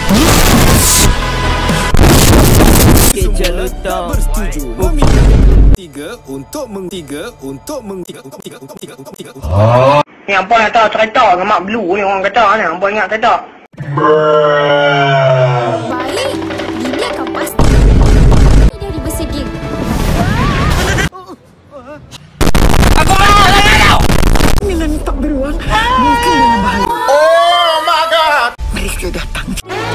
Semua tak bersetuju. Ni apa yang tahu cerita dengan Mak Blue ni orang kata ni. Apa ingat cerita? Baik, Dini akan pasti dia diberseging. Aku marah dengan kau. Dengan tak beruang, mungkin dengan bahaya. Oh my god. Mereka datang.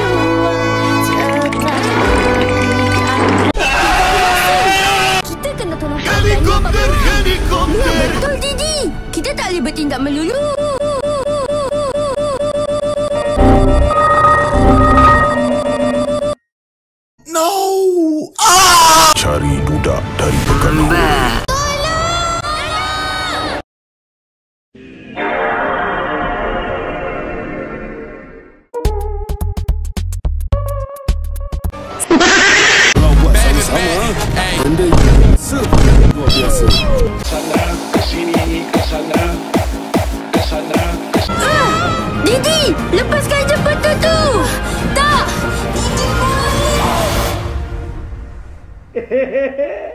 Kita kena tolong helikopter. Ya, betul Didi. Kita tak boleh bertindak melulu. Cari budak dari Pekanbaru. Kalau buat sama-sama, benda luar biasa. Didi, lepaskan jembatan tu. Tak. Didi,